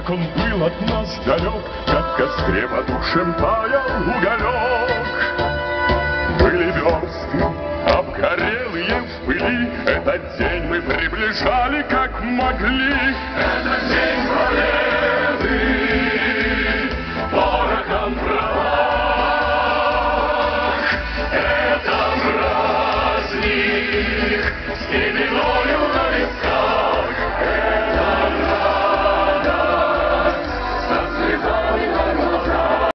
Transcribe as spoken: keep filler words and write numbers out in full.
как он был от нас далек, как в костре потухшим таял уголек. Были версты, обгорелые в пыли, этот день мы приближали как могли. Этот день победы, порохом прах, это праздник, с